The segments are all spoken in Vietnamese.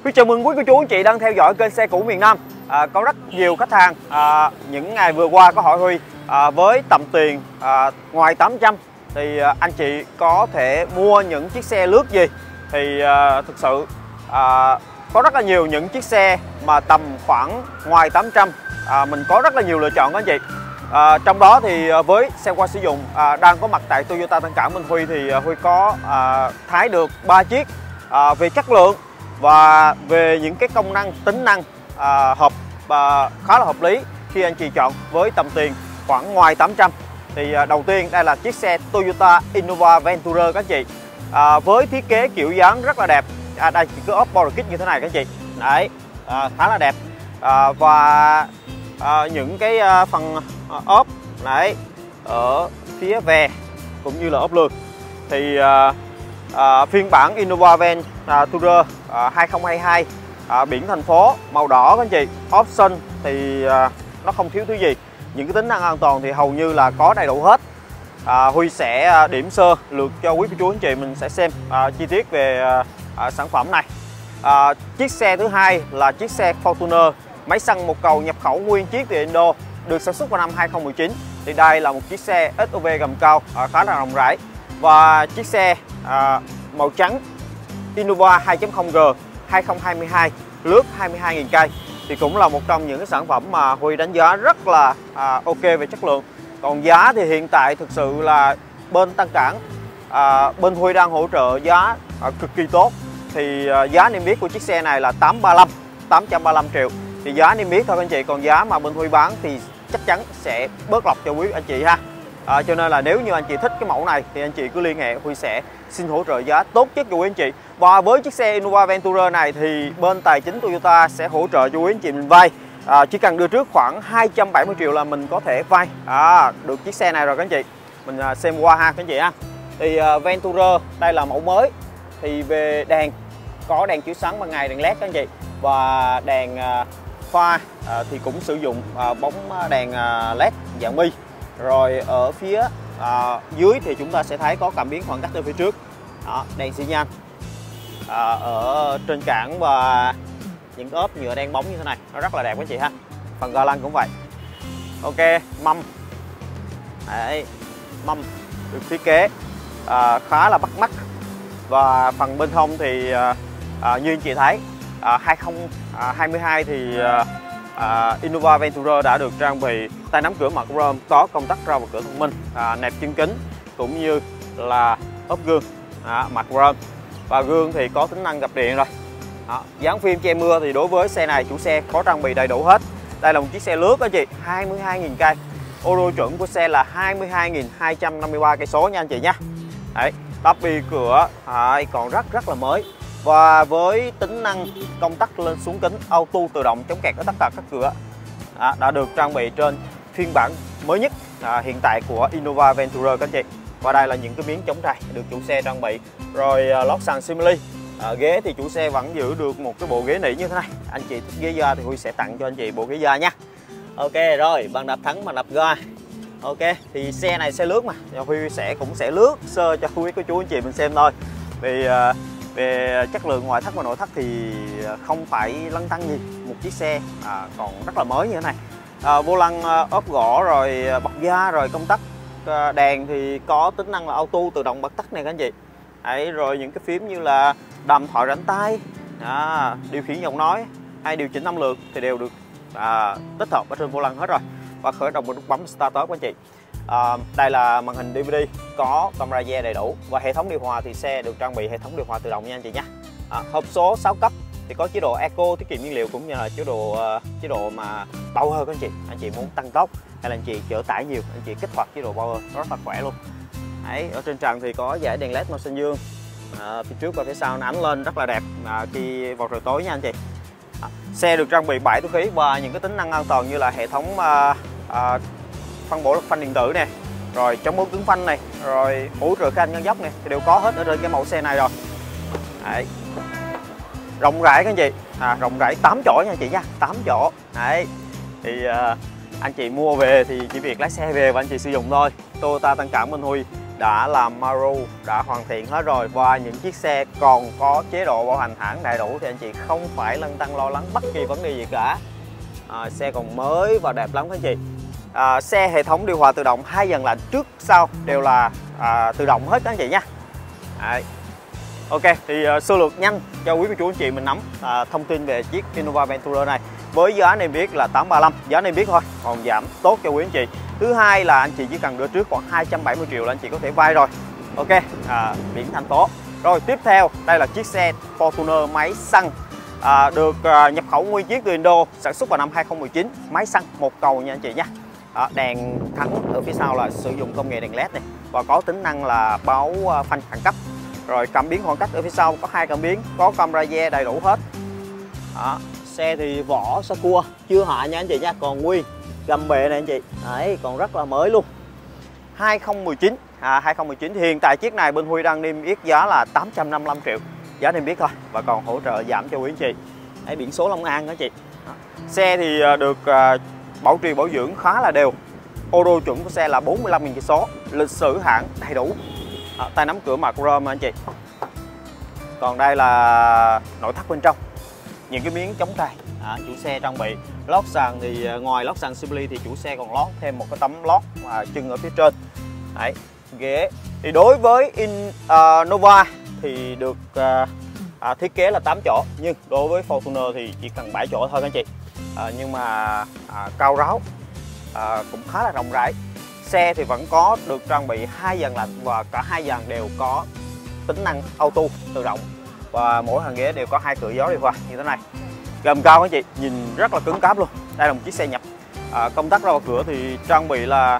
Huy chào mừng quý cô chú anh chị đang theo dõi kênh xe cũ miền Nam. Có rất nhiều khách hàng những ngày vừa qua có hỏi Huy với tầm tiền ngoài 800 thì anh chị có thể mua những chiếc xe lướt gì. Thì thực sự có rất là nhiều những chiếc xe mà tầm khoảng ngoài 800 mình có rất là nhiều lựa chọn các anh chị. Trong đó thì với xe qua sử dụng đang có mặt tại Toyota Tân Cảng Minh Huy thì Huy có thái được 3 chiếc về chất lượng và về những cái công năng, tính năng khá là hợp lý khi anh chị chọn với tầm tiền khoảng ngoài 800. Thì đầu tiên đây là chiếc xe Toyota Innova Venturer các anh chị, với thiết kế kiểu dáng rất là đẹp. Đây chỉ có ốp Power Kit như thế này các anh chị, đấy, khá là đẹp. Và những cái phần ốp đấy ở phía ve cũng như là ốp lưng thì phiên bản Innova Venturer 2022 biển thành phố màu đỏ các anh chị. Option thì nó không thiếu thứ gì, những cái tính năng an toàn thì hầu như là có đầy đủ hết. Huy sẽ điểm sơ lượt cho quý cô chú anh chị mình sẽ xem chi tiết về sản phẩm này. Chiếc xe thứ hai là chiếc xe Fortuner máy xăng một cầu nhập khẩu nguyên chiếc từ Indo, được sản xuất vào năm 2019. Thì đây là một chiếc xe SUV gầm cao khá là rộng rãi. Và chiếc xe màu trắng Innova 2.0G 2022 lướt 22.000 cây thì cũng là một trong những cái sản phẩm mà Huy đánh giá rất là ok về chất lượng. Còn giá thì hiện tại thực sự là bên Tân Cảng, bên Huy đang hỗ trợ giá cực kỳ tốt. Thì giá niêm yết của chiếc xe này là 835 triệu. Thì giá niêm yết thôi anh chị, còn giá mà bên Huy bán thì chắc chắn sẽ bớt lọc cho quý anh chị ha. Cho nên là nếu như anh chị thích cái mẫu này thì anh chị cứ liên hệ, Huy sẽ xin hỗ trợ giá tốt nhất cho quý anh chị. Và với chiếc xe Innova Venturer này thì bên tài chính Toyota sẽ hỗ trợ cho quý anh chị mình vay. Chỉ cần đưa trước khoảng 270 triệu là mình có thể vay được chiếc xe này rồi các anh chị. Mình xem qua ha các anh chị ha. Thì Venturer đây là mẫu mới. Thì về đèn có đèn chiếu sáng ban ngày, đèn led các anh chị. Và đèn pha thì cũng sử dụng bóng đèn led dạng mi. Rồi ở phía dưới thì chúng ta sẽ thấy có cảm biến khoảng cách ở phía trước. Đèn xi nhan ở trên cản và những ốp nhựa đen bóng như thế này, nó rất là đẹp các chị ha. Phần ga lăng cũng vậy. Ok, mâm. Đấy, mâm được thiết kế khá là bắt mắt. Và phần bên hông thì như anh chị thấy 2022 thì Innova Venturer đã được trang bị tay nắm cửa mặt chrome, có công tắc ra vào cửa thông minh, nẹp chân kính cũng như là ốp gương mặt chrome. Và gương thì có tính năng gập điện rồi. Dán phim che mưa thì đối với xe này chủ xe có trang bị đầy đủ hết. Đây là một chiếc xe lướt đó chị, 22.000 cây. Ô đô chuẩn của xe là 22.253 cây số nha anh chị nha. Đấy, tắp bi cửa còn rất là mới. Và với tính năng công tắc lên xuống kính auto tự động chống kẹt ở tất cả các cửa đã được trang bị trên phiên bản mới nhất hiện tại của Innova Venturer các anh chị. Và đây là những cái miếng chống trầy được chủ xe trang bị. Rồi lót sàn Simili. Ghế thì chủ xe vẫn giữ được một cái bộ ghế nỉ như thế này. Anh chị thích ghế da thì Huy sẽ tặng cho anh chị bộ ghế da nha. Ok rồi, bàn đạp thắng, bàn đạp ga. Ok, thì xe này xe lướt mà Huy cũng sẽ lướt sơ cho quý cô chú anh chị mình xem thôi. Vì về chất lượng ngoại thất và nội thất thì không phải lăn tăn gì. Một chiếc xe còn rất là mới như thế này. Vô lăng ốp gỗ rồi bọc da, rồi công tắc đèn thì có tính năng là auto tự động bật tắt này các anh chị. Đấy, rồi những cái phím như là đàm thoại rảnh tay, điều khiển giọng nói hay điều chỉnh âm lượng thì đều được tích hợp ở trên vô lăng hết rồi. Và khởi động một nút bấm start up các anh chị. Đây là màn hình DVD có camera rear đầy đủ. Và hệ thống điều hòa thì xe được trang bị hệ thống điều hòa tự động nha anh chị nha. Hộp số 6 cấp thì có chế độ eco tiết kiệm nhiên liệu cũng như là chế độ mà power các anh chị. Anh chị muốn tăng tốc hay là anh chị chở tải nhiều, anh chị kích hoạt chế độ power rất là khỏe luôn. Đấy, ở trên trần thì có dải đèn led màu xanh dương, phía trước và phía sau nó ánh lên rất là đẹp khi vào trời tối nha anh chị. Xe được trang bị 7 túi khí và những cái tính năng an toàn như là hệ thống phân bổ lực phanh điện tử nè, rồi chống bó cứng phanh này, rồi hỗ trợ khanh ngăn dốc này thì đều có hết ở trên cái mẫu xe này rồi. Đấy, rộng rãi các anh chị, rộng rãi 8 chỗ nha anh chị nha, 8 chỗ. Đấy, thì anh chị mua về thì chỉ việc lái xe về và anh chị sử dụng thôi. Toyota Tân Cảng Minh Huy đã làm Maru, đã hoàn thiện hết rồi, và những chiếc xe còn có chế độ bảo hành hãng đầy đủ thì anh chị không phải lăn tăn lo lắng bất kỳ vấn đề gì cả. Xe còn mới và đẹp lắm các anh chị. Xe hệ thống điều hòa tự động 2 dàn lạnh trước sau đều là tự động hết các anh chị nha. Đấy. Ok, thì sơ lược nhanh cho quý cô chú anh chị mình nắm thông tin về chiếc Innova Venturer này. Với giá niêm yết là 835, giá niêm yết thôi, còn giảm tốt cho quý anh chị. Thứ hai là anh chị chỉ cần đưa trước khoảng 270 triệu là anh chị có thể vay rồi. Ok, biển thành phố. Rồi tiếp theo, đây là chiếc xe Fortuner máy xăng được nhập khẩu nguyên chiếc từ Indo, sản xuất vào năm 2019, máy xăng một cầu nha anh chị nha. Đèn thắng ở phía sau là sử dụng công nghệ đèn LED này và có tính năng là báo phanh khẩn cấp. Rồi cảm biến khoảng cách ở phía sau có 2 cảm biến, có camera rear đầy đủ hết. Xe thì vỏ sơ cua chưa hạ nha anh chị nha, còn nguyên gầm bệ này anh chị. Đấy, còn rất là mới luôn. 2019 2019 thì hiện tại chiếc này bên Huy đang niêm yết giá là 855 triệu, giá niêm yết thôi và còn hỗ trợ giảm cho quý anh chị. Đấy, biển số Long An đó chị. Xe thì được bảo trì bảo dưỡng khá là đều. Ô tô chuẩn của xe là 45.000 cây số, lịch sử hãng đầy đủ. Tay nắm cửa mạ chrome anh chị. Còn đây là nội thất bên trong, những cái miếng chống trầy. Chủ xe trang bị lót sàn thì ngoài lót sàn Simply thì chủ xe còn lót thêm một cái tấm lót chân ở phía trên. Đấy, ghế thì đối với Innova thì được thiết kế là 8 chỗ, nhưng đối với Fortuner thì chỉ cần 7 chỗ thôi các anh chị. Nhưng mà cao ráo, cũng khá là rộng rãi. Xe thì vẫn có được trang bị 2 dàn lạnh và cả 2 dàn đều có tính năng auto tự động, và mỗi hàng ghế đều có 2 cửa gió điều hòa như thế này. Gầm cao các anh chị, nhìn rất là cứng cáp luôn. Đây là một chiếc xe nhập. Công tắc ra vào cửa thì trang bị là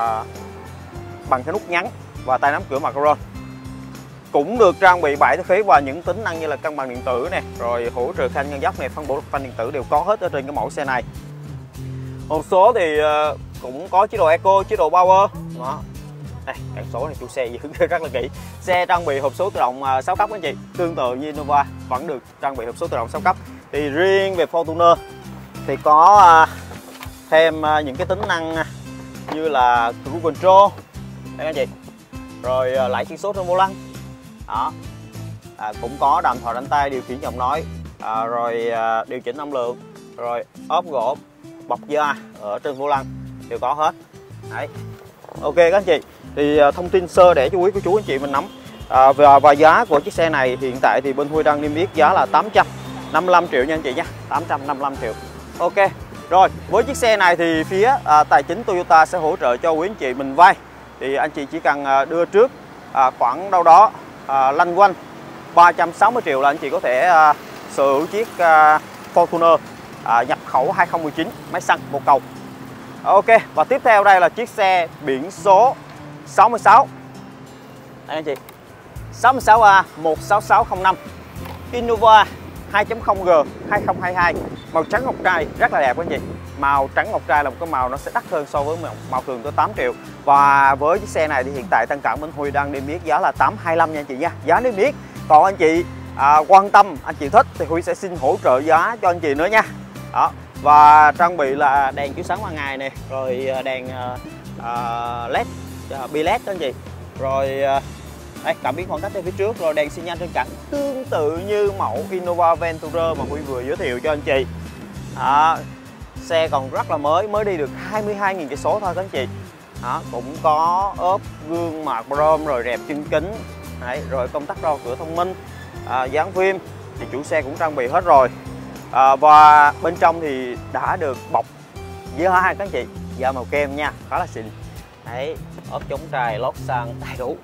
bằng cái nút nhấn và tay nắm cửa Macron. Cũng được trang bị 7 túi khí và những tính năng như là cân bằng điện tử này, rồi hỗ trợ phanh ngăn dốc này, phân bổ phanh điện tử đều có hết ở trên cái mẫu xe này. Hộp số thì cũng có chế độ Eco, chế độ Power. Đó. Đây, cảnh số này chủ xe giữ rất là kỹ. Xe trang bị hộp số tự động 6 cấp anh chị, tương tự như Innova vẫn được trang bị hộp số tự động 6 cấp. Thì riêng về Fortuner thì có thêm những cái tính năng như là cruise control đây anh chị, rồi lại chuyển số trên vô lăng. Đó. Cũng có đàm thoại đánh tay, điều khiển giọng nói, rồi điều chỉnh âm lượng, rồi ốp gỗ, bọc da ở trên vô lăng đều có hết. Đấy. Ok các anh chị, thì thông tin sơ để cho quý cô chú anh chị mình nắm. Và giá của chiếc xe này hiện tại thì bên Huy đang niêm yết giá là 855 triệu nha anh chị nhé, 855 triệu. Ok, rồi với chiếc xe này thì phía tài chính Toyota sẽ hỗ trợ cho quý anh chị mình vay. Thì anh chị chỉ cần đưa trước khoảng đâu đó lanh quanh 360 triệu là anh chị có thể sở hữu chiếc Fortuner nhập khẩu 2019 máy xăng một cầu. Ok, và tiếp theo đây là chiếc xe biển số 66. Đây anh chị, 66A16605 Innova 2.0G 2022, màu trắng ngọc trai rất là đẹp anh chị. Màu trắng ngọc trai là một cái màu nó sẽ đắt hơn so với màu thường tới 8 triệu. Và với chiếc xe này thì hiện tại Tân Cảng bên Huy đang niêm yết giá là 825 nha anh chị nha, giá niêm yết. Còn anh chị quan tâm, anh chị thích thì Huy sẽ xin hỗ trợ giá cho anh chị nữa nha. Đó. Và trang bị là đèn chiếu sáng ban ngày này, rồi đèn LED, bi-led đó anh chị. Rồi đây, cảm biến khoảng cách ở phía trước, rồi đèn xi nhan trên cẳng tương tự như mẫu Innova Venturer mà Huy vừa giới thiệu cho anh chị. Xe còn rất là mới đi được 22.000 cây số thôi các anh chị. Cũng có ốp gương mạc chrome, rồi rẹp chân kính. Đấy, rồi công tắc đo cửa thông minh, dán phim thì chủ xe cũng trang bị hết rồi. Và bên trong thì đã được bọc da các anh chị, da màu kem nha, khá là xịn. Đấy, ốp chống trầy, lót sàn đầy đủ.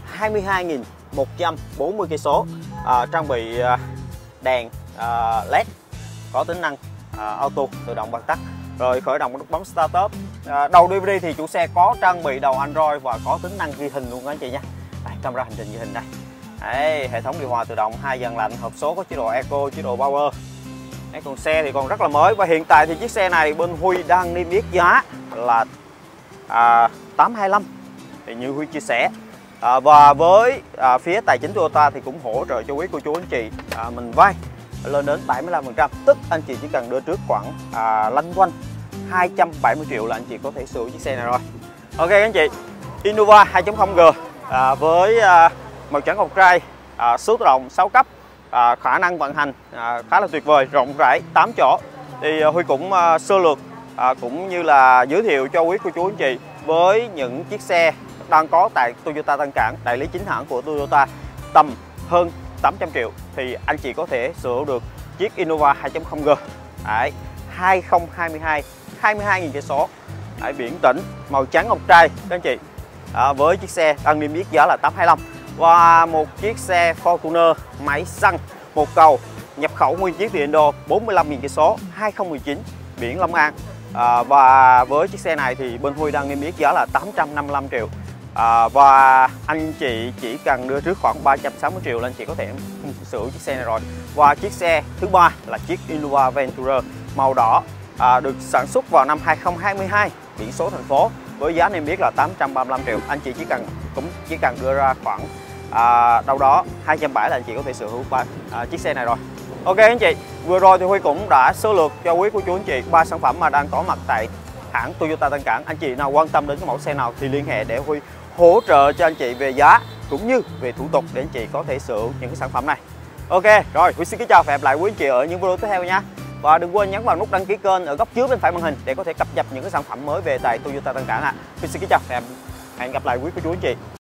22.140 cây số, trang bị đèn LED có tính năng auto tự động bật tắt, rồi khởi động nút bấm start up. Đầu DVD thì chủ xe có trang bị đầu Android và có tính năng ghi hình luôn các anh chị nha. Đây, camera hành trình ghi hình đây. Đấy, hệ thống điều hòa tự động 2 dàn lạnh, hộp số có chế độ Eco, chế độ Power. Đấy, còn xe thì còn rất là mới và hiện tại thì chiếc xe này bên Huy đang niêm yết giá là 825 thì như Huy chia sẻ. Và với phía tài chính Toyota thì cũng hỗ trợ cho quý cô chú anh chị mình vay lên đến 75%, tức anh chị chỉ cần đưa trước khoảng lanh quanh 270 triệu là anh chị có thể sở hữu chiếc xe này rồi. Ok anh chị, Innova 2.0G với màu trắng ngọc trai, số tự động 6 cấp, khả năng vận hành khá là tuyệt vời, rộng rãi 8 chỗ. Thì Huy cũng sơ lược cũng như là giới thiệu cho quý cô chú anh chị với những chiếc xe đang có tại Toyota Tân Cảng, đại lý chính hãng của Toyota, tầm hơn 800 triệu thì anh chị có thể sở hữu được chiếc Innova 2.0G. Đấy, 2022, 22.000 cây số, biển tĩnh, màu trắng ngọc trai các anh chị. Với chiếc xe đang niêm yết giá là 825 và một chiếc xe Fortuner máy xăng một cầu nhập khẩu nguyên chiếc từ Indo, 45.000 cây số, 2019, biển Long An. Và với chiếc xe này thì bên Huy đang niêm yết giá là 855 triệu. Và anh chị chỉ cần đưa trước khoảng 360 triệu là anh chị có thể sở hữu chiếc xe này rồi. Và chiếc xe thứ ba là chiếc Innova Venturer màu đỏ, được sản xuất vào năm 2022, biển số thành phố, với giá niêm yết là 835 triệu. Anh chị chỉ cần đưa ra khoảng đâu đó 270 là anh chị có thể sở hữu chiếc xe này rồi. Ok anh chị, vừa rồi thì Huy cũng đã sơ lược cho quý cô chú anh chị 3 sản phẩm mà đang có mặt tại hãng Toyota Tân Cảng. Anh chị nào quan tâm đến cái mẫu xe nào thì liên hệ để Huy hỗ trợ cho anh chị về giá cũng như về thủ tục để anh chị có thể sở hữu những cái sản phẩm này. Ok, rồi Huy xin kính chào và hẹn gặp lại quý anh chị ở những video tiếp theo nha. Và đừng quên nhấn vào nút đăng ký kênh ở góc dưới bên phải màn hình để có thể cập nhật những cái sản phẩm mới về tại Toyota Tân Cảng ạ. Huy xin kính chào và hẹn gặp lại quý cô chú anh chị.